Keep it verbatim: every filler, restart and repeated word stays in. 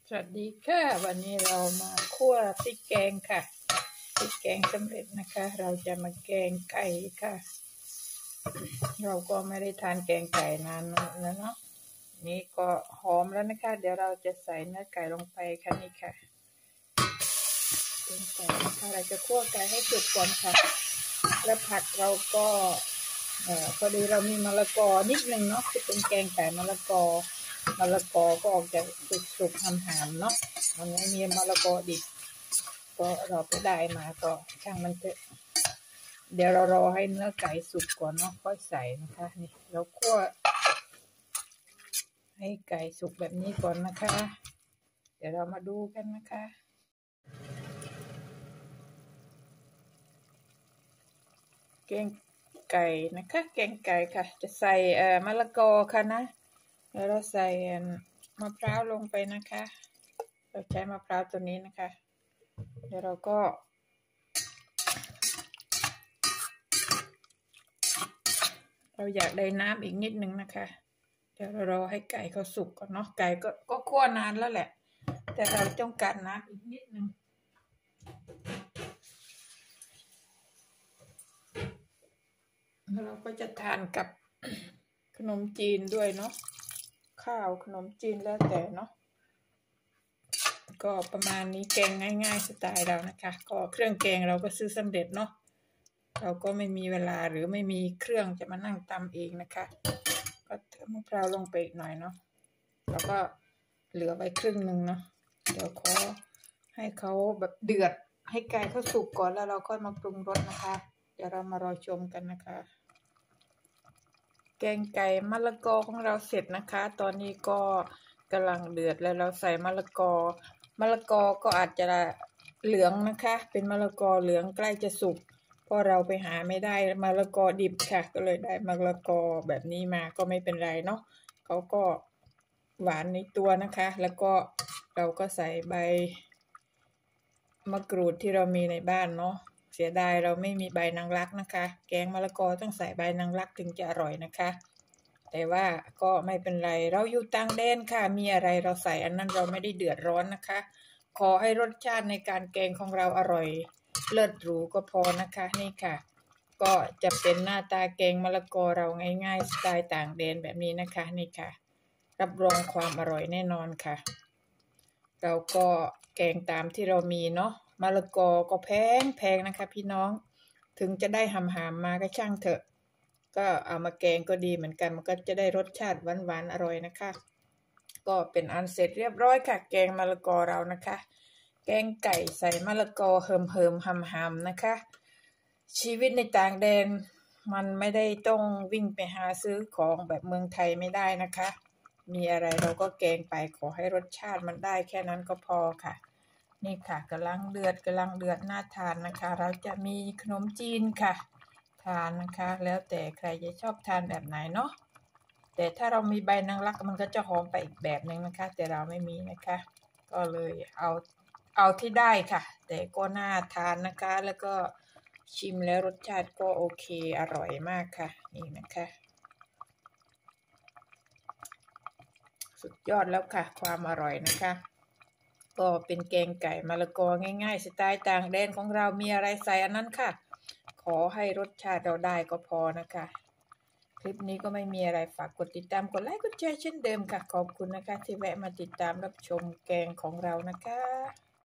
สวัสดีค่ะวันนี้เรามาคั่วพริกแกงค่ะพริกแกงสำเร็จนะคะ เราจะมาแกงไก่ค่ะ เราก็ไม่ได้ทานแกงไก่นานแล้วเนาะนี่ก็หอมแล้วนะคะเดี๋ยวเราจะใส่เนื้อไก่ลงไปค่ะนี่ค่ะแกงไก่นะคะเราจะคั่วไก่ให้สุกก่อนค่ะแล้วผักเราก็เอ่อพอดีเรามีมะละกอนิดนึงเนาะที่เป็นแกงไก่มะละกอมะละกอก็ออกจากสุกๆหามๆเนาะมันไม่มีมะละกอดิบก็เราไปได้มาก็ช่างมันเถอะเดี๋ยวเรารอให้เนื้อไก่สุกก่อนเนาะค่อยใส่นะคะนี่เราคั่วให้ไก่สุกแบบนี้ก่อนนะคะเดี๋ยวเรามาดูกันนะคะแกงไก่นะคะแกงไก่ค่ะจะใส่เอ่อมะละกอค่ะนะแล้วเราใส่มะพร้าวลงไปนะคะเราใช้มะพร้าวตัวนี้นะคะเดี๋ยวเราก็เราอยากได้น้ำอีกนิดนึงนะคะเดี๋ยวเรารอให้ไก่เขาสุกก่อนเนาะไก่ก็ก็คั่วนานแล้วแหละแต่เราต้องการน้ำอีกนิดนึงเราก็จะทานกับขนมจีนด้วยเนาะข้าวขนมจีนแล้วแต่เนาะก็ประมาณนี้แกงง่ายๆสไตล์เรานะคะก็เครื่องแกงเราก็ซื้อสำเร็จเนาะเราก็ไม่มีเวลาหรือไม่มีเครื่องจะมานั่งตำเองนะคะก็เติมมะพร้าวลงไปอีกหน่อยเนาะแล้วก็เหลือไว้ครึ่งหนึ่งเนาะเดี๋ยวขอให้เขาแบบเดือดให้ไก่เขาสุกก่อนแล้วเราค่อยมาปรุงรสนะคะเดี๋ยวเรามารอชมกันนะคะแกงไก่มะละกอของเราเสร็จนะคะตอนนี้ก็กำลังเดือดแล้วเราใส่มะละกอมะละกอก็อาจจะเหลืองนะคะเป็นมะละกอเหลืองใกล้จะสุกเพราะเราไปหาไม่ได้มะละกอดิบค่ะก็เลยได้มะละกอแบบนี้มาก็ไม่เป็นไรเนาะเขาก็หวานในตัวนะคะแล้วก็เราก็ใส่ใบมะกรูดที่เรามีในบ้านเนาะเสียดายเราไม่มีใบนางรักนะคะแกงมะละกอต้องใส่ใบนางรักถึงจะอร่อยนะคะแต่ว่าก็ไม่เป็นไรเราอยู่ต่างแดนค่ะมีอะไรเราใส่อันนั้นเราไม่ได้เดือดร้อนนะคะขอให้รสชาติในการแกงของเราอร่อยเลิศหรูก็พอนะคะนี่ค่ะก็จะเป็นหน้าตาแกงมะละกอเราง่ายๆสไตล์ต่างแดนแบบนี้นะคะนี่ค่ะรับรองความอร่อยแน่นอนค่ะเราก็แกงตามที่เรามีเนาะมะละกอก็แพงแพงนะคะพี่น้องถึงจะได้หำหามมาก็ช่างเถอะก็เอามาแกงก็ดีเหมือนกันมันก็จะได้รสชาติหวานๆอร่อยนะคะก็เป็นอันเสร็จเรียบร้อยค่ะแกงมะละกอเรานะคะแกงไก่ใส่มะละกอเหิมเหิมหำหำนะคะชีวิตในต่างแดนมันไม่ได้ต้องวิ่งไปหาซื้อของแบบเมืองไทยไม่ได้นะคะมีอะไรเราก็แกงไปขอให้รสชาติมันได้แค่นั้นก็พอค่ะนี่ค่ะกำลังเดือดกำลังเดือดน่าทานนะคะเราจะมีขนมจีนค่ะทานนะคะแล้วแต่ใครจะชอบทานแบบไหนเนาะแต่ถ้าเรามีใบนางรักมันก็จะหอมไปอีกแบบหนึ่งนะคะแต่เราไม่มีนะคะก็เลยเอาเอาที่ได้ค่ะแต่ก็น่าทานนะคะแล้วก็ชิมแล้วรสชาติก็โอเคอร่อยมากค่ะนี่นะคะสุดยอดแล้วค่ะความอร่อยนะคะก็เป็นแกงไก่มะละกอง่ายๆสไตล์ต่างแดนของเรามีอะไรใส่อันนั้นค่ะขอให้รสชาติเราได้ก็พอนะคะคลิปนี้ก็ไม่มีอะไรฝากกดติดตามกดไลค์กดแชร์เช่นเดิมค่ะขอบคุณนะคะที่แวะมาติดตามรับชมแกงของเรานะคะ